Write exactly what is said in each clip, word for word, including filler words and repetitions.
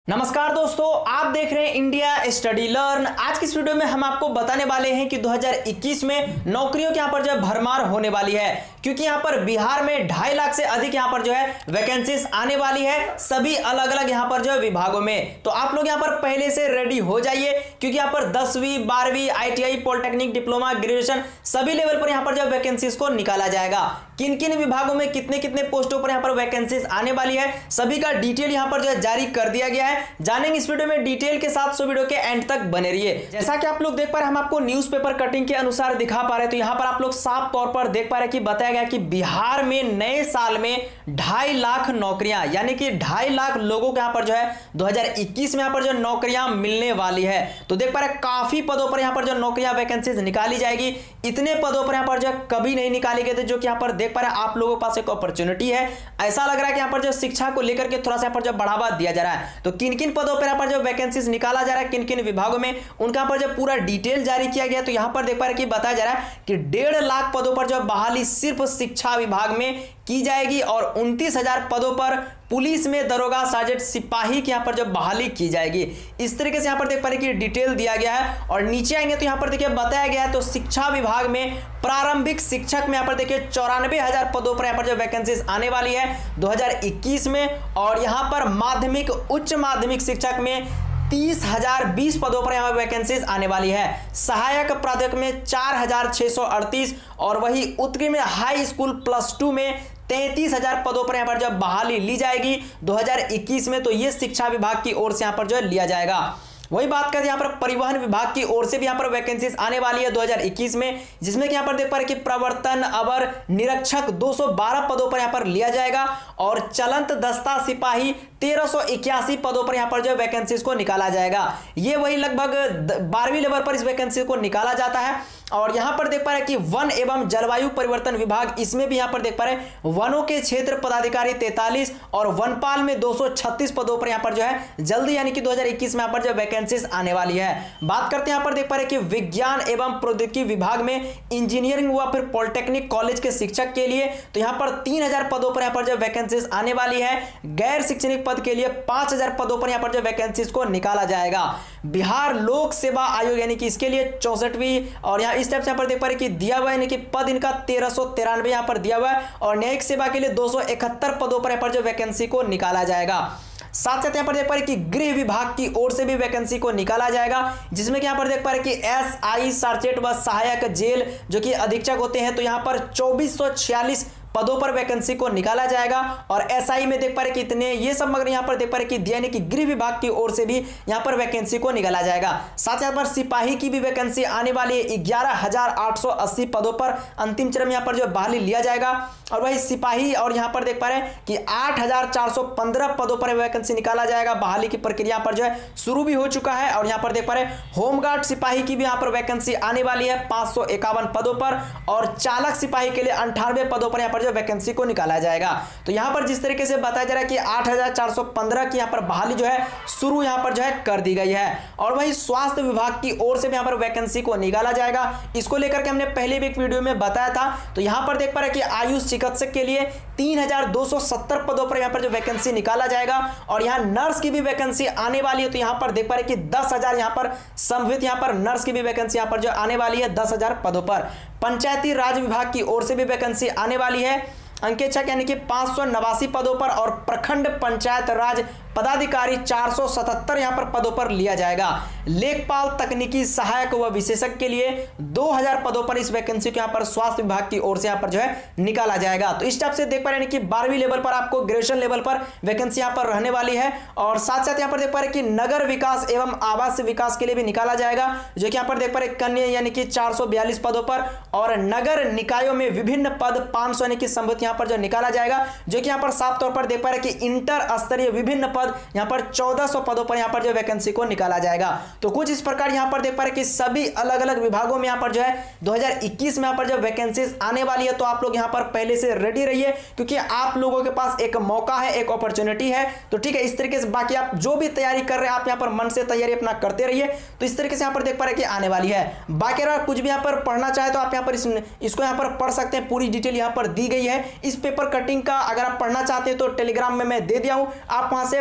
नमस्कार दोस्तों, आप देख रहे हैं इंडिया स्टडी लर्न। आज की इस वीडियो में हम आपको बताने वाले हैं कि दो हज़ार इक्कीस में नौकरियों के यहाँ पर जो है भरमार होने वाली है, क्योंकि यहाँ पर बिहार में ढाई लाख से अधिक यहाँ पर जो है वैकेंसीज आने वाली है सभी अलग अलग यहाँ पर जो है विभागों में। तो आप लोग यहाँ पर पहले से रेडी हो जाइए, क्योंकि यहाँ पर दसवीं बारहवीं आईटीआई पॉलिटेक्निक डिप्लोमा ग्रेजुएशन सभी लेवल पर यहाँ पर जो है वैकेंसीज को निकाला जाएगा। किन किन विभागों में कितने कितने पोस्टों पर यहाँ पर वैकेंसीज आने वाली है सभी का डिटेल यहाँ पर जो है जारी कर दिया गया है। जानेंगे इस वीडियो में डिटेल के साथ, सो वीडियो के एंड तक बने रहिए। जैसा कि आप लोग देख पा रहे हैं, हम आपको न्यूज़पेपर कटिंग के अनुसार दिखा पा रहे हैं। तो यहाँ पर आप लोग साफ तौर पर देख पा रहे हैं कि बताया गया कि बिहार में नए साल में ढाई लाख नौकरियां, यानी कि ढाई लाख लोगों को यहाँ पर जो है दो हज़ार इक्कीस में यहाँ पर जो नौकरियां मिलने वाली है। तो देख पा रहे हैं काफी पदों पर यहाँ पर जो नौकरियां वैकेंसीज निकाली जाएगी। इतने पदों पर यहाँ पर जो कभी नहीं निकाली गए थे, जो कि यहाँ पर देख पा रहे हैं आप लोगों के पास एक अपॉर्चुनिटी है। ऐसा लग रहा है कि यहाँ पर जो शिक्षा को लेकर के थोड़ा सा यहाँ पर जो बढ़ावा दिया जा रहा है। तो किन किन पदों पर यहाँ पर जो वैकेंसीज निकाला जा रहा है, किन किन विभागों में, उनका पर जो पूरा डिटेल जारी किया गया। तो यहां पर देख पा रहे हैं कि बताया जा रहा है कि डेढ़ लाख पदों पर जो बहाली सिर्फ शिक्षा विभाग में की जाएगी और उनतीस हजार पदों पर पुलिस में दरोगा सार्जेंट सिपाही की यहां पर जो बहाली की जाएगी। इस तरीके से यहां पर देख पा रहे हैं कि डिटेल दिया गया है। और नीचे आएंगे तो यहां पर देखिए बताया गया है, तो शिक्षा विभाग में प्रारंभिक शिक्षक में यहां पर देखिए चौरानवे हजार पदों पर यहां पर जो वैकेंसीज आने वाली है दो हज़ार इक्कीस में। और यहां पर माध्यमिक उच्च माध्यमिक शिक्षक में तीस हजार बीस पदों पर यहाँ वैकेंसीज आने वाली है। सहायक प्राध्यापक में चार हजार छह सौ अड़तीस और वही उत्कृष्ट में हाई स्कूल प्लस टू में तैंतीस हजार पदों पर यहाँ पर जब बहाली ली जाएगी दो हज़ार इक्कीस में। तो ये शिक्षा विभाग की ओर से यहाँ पर जो है लिया जाएगा। वही बात करते हैं यहाँ पर परिवहन विभाग की ओर से भी यहाँ पर वैकेंसीज आने वाली है दो हज़ार इक्कीस में, जिसमें कि यहाँ पर देख पा रहे कि प्रवर्तन अवर निरीक्षक दो सौ बारह पदों पर यहाँ पर लिया जाएगा और चलंत दस्ता सिपाही तेरह सौ इक्यासी पदों पर यहाँ पर जो वैकेंसीज को निकाला जाएगा। ये वही लगभग बारहवीं लेवल पर इस वैकेंसी को निकाला जाता है। और यहां पर देख पा रहे हैं कि वन एवं जलवायु परिवर्तन विभाग, इसमें भी यहां पर देख पा रहे हैं वनों के क्षेत्र पदाधिकारी तैंतालीस और वनपाल में दो सौ छत्तीस पदों पर यहां पर जो है जल्दी यानी कि दो हज़ार इक्कीस में यहां पर जो वैकेंसीज आने वाली है। बात करते हैं यहां पर देख पा रहे हैं कि विज्ञान एवं प्रौद्योगिकी विभाग में इंजीनियरिंग व फिर पॉलिटेक्निक कॉलेज के शिक्षक के लिए तो यहां पर तीन हजार पदों पर यहां पर जो वैकेंसीज आने वाली है। गैर शैक्षणिक पद के लिए पांच हजार पदों पर यहां पर जो वैकेंसीज को निकाला जाएगा। बिहार लोक सेवा आयोग यानी कि इसके लिए चौसठवीं और यहाँ इस टाइप से यहाँ पर देख पा रहे कि दिया हुआ है, यानी कि पद इनका तेरह सौ तिरानवे यहाँ पर दिया हुआ है। और न्यायिक सेवा के लिए दो सौ इकहत्तर पदों पर यहाँ पर जो वैकेंसी को निकाला जाएगा। साथ साथ यहाँ पर देख पा रहे कि गृह विभाग की ओर से भी वैकेंसी को निकाला जाएगा, जिसमें कि यहाँ पर देख पा रहे कि एस आई सार्जेंट व सहायक जेल जो कि अधीक्षक होते हैं, तो यहाँ पर चौबीस सौ छियालीस पदों पर वैकेंसी को निकाला जाएगा। और एसआई में देख पा रहे कितने, ये सब मगर यहाँ पर देख पा रहे कि यानी कि गृह विभाग की ओर से भी यहाँ पर वैकेंसी को निकाला जाएगा। साथ यहाँ पर सिपाही की भी वैकेंसी आने वाली है, ग्यारह हजार आठ सौ अस्सी पदों पर अंतिम चरण यहाँ पर जो बहाली लिया जाएगा। और वही सिपाही और यहाँ पर देख पा रहे हैं कि आठ हजार चार सौ पंद्रह पदों पर वैकेंसी निकाला जाएगा। बहाली की प्रक्रिया पर जो है शुरू भी हो चुका है। और यहाँ पर देख पा रहे हैं होमगार्ड सिपाही की भी यहाँ पर वैकेंसी आने वाली है पांच सौ इक्यावन पदों पर। और चालक सिपाही के लिए अंठानवे पदों पर यहाँ पर जो वैकेंसी को निकाला जाएगा। तो यहां पर जिस तरीके से बताया जा रहा है कि आठ हजार चार सौ पंद्रह की यहां पर बहाली जो है शुरू यहां पर जो है कर दी गई है। और वही स्वास्थ्य विभाग की ओर से भी यहां पर वैकेंसी को निकाला जाएगा। इसको लेकर के हमने पहले भी एक वीडियो में बताया था। तो यहां पर देख पा रहे कि आयुष चिकित्सक के लिए तीन हजार दो सौ सत्तर पदों पर यहां पर जो वैकेंसी निकाला जाएगा। और यहां नर्स की भी वैकेंसी आने वाली है। तो यहां पर देख पा रहे कि दस हजार यहां पर संभावित यहां पर नर्स की भी वैकेंसी यहां पर जो आने वाली है दस हजार पदों पर। पंचायती राज विभाग की ओर से भी वैकेंसी आने वाली है अंकेक्षक यानी कि पांच सौ नवासी पदों पर। और प्रखंड पंचायत राज पदाधिकारी चार सौ सतहत्तर यहां पर पदों पर लिया जाएगा। लेखपाल तकनीकी सहायक व विशेषज्ञ के लिए दो हजार पदों पर इस वैकेंसी को यहां पर स्वास्थ्य विभाग की ओर से यहां पर जो है निकाला जाएगा। तो इस टाइप से देख पा रहे हैं कि बारहवीं लेवल पर आपको ग्रेजुएशन लेवल पर वैकेंसी यहां पर रहने वाली है। और साथ साथ यहां पर देख पा रहे कि नगर विकास एवं आवास विकास के लिए भी निकाला जाएगा, जो कि यहां पर देख पा रहे कन्या यानी कि चार सौ बयालीस पदों पर। और नगर निकायों में विभिन्न पद पांच सौ यानी कि संबंधित यहां पर जो निकाला जाएगा, जो कि यहां पर साफ तौर पर देख पा रहे कि इंटर स्तरीय विभिन्न पद यहां पर चौदह सौ पदों पर यहां पर जो वैकेंसी को निकाला जाएगा। तो कुछ इस प्रकार यहां पर देख पा रहे कि सभी अलग अलग विभागों में यहां पर जो है दो हज़ार इक्कीस में यहां पर जो वैकेंसीज आने वाली है। तो आप लोग यहां पर पहले से रेडी रहिए, क्योंकि आप लोगों के पास एक मौका है, एक अपॉर्चुनिटी है। तो ठीक है, इस तरीके से बाकी आप जो भी तैयारी कर रहे हैं आप यहां पर मन से तैयारी अपना करते रहिए। तो इस तरीके से यहां पर देख पा रहे कि आने वाली है। बाकी अगर कुछ भी यहां पर पढ़ना चाहे तो आप यहां पर इस, इसको यहां पर पढ़ सकते हैं। पूरी डिटेल यहां पर दी गई है। इस पेपर कटिंग का अगर आप पढ़ना चाहते हैं तो टेलीग्राम में मैं दे दिया हूं, आप वहां से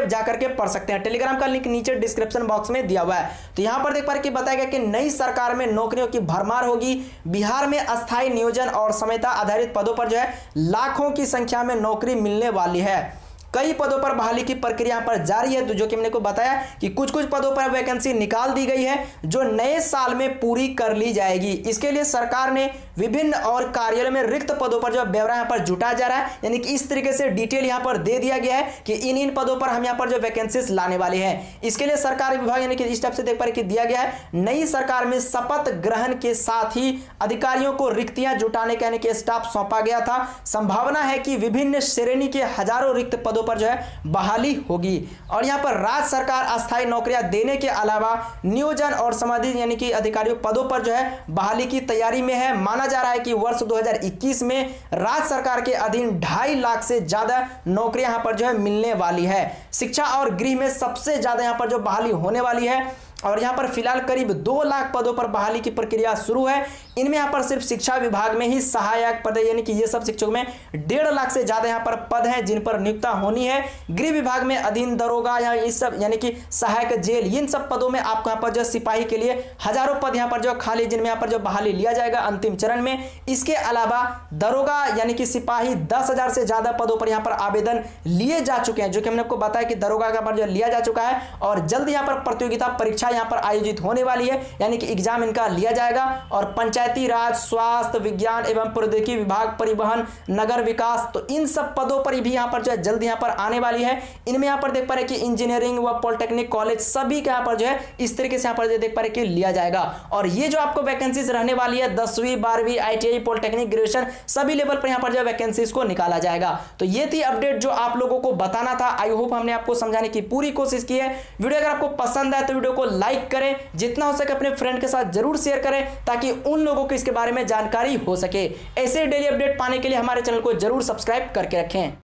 जाकर के पढ़ सकते हैं। टेलीग्राम का लिंक नीचे डिस्क्रिप्शन बॉक्स में दिया हुआ है। तो यहां पर देख पा रहे कि बताया गया कि नई सरकार में नौकरियों की भरमार होगी। बिहार में अस्थायी नियोजन और समयता आधारित पदों पर जो है लाखों की संख्या में नौकरी मिलने वाली है। कई पदों पर बहाली की प्रक्रिया पर जारी है। तो जो कि मैंने को बताया कि कुछ कुछ पदों पर वैकेंसी निकाल दी गई है जो नए साल में पूरी कर ली जाएगी। इसके लिए सरकार ने विभिन्न और कार्यालय में रिक्त पदों पर जो ब्यौरा यहां पर जुटाया जा रहा है, यानी कि इस तरीके से डिटेल यहां पर दे दिया गया है कि इन इन पदों पर हम यहां पर जो वैकेंसीज लाने वाले हैं। इसके लिए सरकार विभाग यानी कि इस टाइप से देख पा रहे कि दिया गया है, नई सरकार में शपथ ग्रहण के साथ ही अधिकारियों को रिक्तियां जुटाने का यानी कि स्टाफ सौंपा गया था। संभावना है कि विभिन्न श्रेणी के हजारों रिक्त पदों पर जो है बहाली होगी। और यहां पर राज्य सरकार अस्थायी नौकरियां देने के अलावा नियोजन और संबंधित यानी कि अधिकारियों पदों पर जो है बहाली की तैयारी में है। माना जा रहा है कि वर्ष दो हज़ार इक्कीस में राज्य सरकार के अधीन ढाई लाख से ज्यादा नौकरियां यहां पर जो है मिलने वाली है। शिक्षा और गृह में सबसे ज्यादा यहां पर जो बहाली होने वाली है और यहां पर फिलहाल करीब दो लाख पदों पर बहाली की प्रक्रिया शुरू है। इनमें यहां पर सिर्फ शिक्षा विभाग में ही सहायक पद यानी कि ये सब शिक्षकों में डेढ़ लाख से ज्यादा यहां पर पद हैं जिन पर नियुक्ता होनी है। गृह विभाग में अधीन दरोगा या इस सब यानी कि सहायक जेल, इन सब पदों में आपको यहां पर जो सिपाही के लिए हजारों पद यहां पर जो खाली जिनमें यहां पर जो बहाली लिया जाएगा अंतिम चरण में। इसके अलावा दरोगा यानी कि सिपाही दस हजार से ज्यादा पदों पर यहां पर आवेदन लिए जा चुके हैं, जो कि हमने आपको बताया कि दरोगा का पर जो लिया जा चुका है और जल्द यहां पर प्रतियोगिता परीक्षा यहां पर आयोजित होने वाली है, यानी कि एग्जाम इनका लिया जाएगा। और पंचायती राज, स्वास्थ्य, विज्ञान एवं प्रौद्योगिकी विभाग, परिवहन, नगर विकास, तो इन सब पदों पर भी यहां पर जो है जल्द यहां पर आने वाली है। इनमें यहां पर देख पा रहे कि इंजीनियरिंग व पॉलिटेक्निक कॉलेज सभी के यहां पर जो है इस तरीके से यहां पर जो देख पा रहे कि लिया जाएगा। और ये जो आपको वैकेंसीज रहने वाली है दसवीं बारहवीं आईटीआई पॉलिटेक्निक ग्रेजुएशन सभी लेवल पर यहां पर जो वैकेंसीज को निकाला जाएगा। तो ये थी अपडेट जो आप लोगों को बताना था। आई होप हमने आपको समझाने की पूरी कोशिश की है। वीडियो अगर आपको पसंद आए तो वीडियो को लाइक करें, जितना हो सके अपने फ्रेंड के साथ जरूर शेयर करें ताकि उन लोगों को इसके बारे में जानकारी हो सके। ऐसे डेली अपडेट पाने के लिए हमारे चैनल को जरूर सब्सक्राइब करके रखें।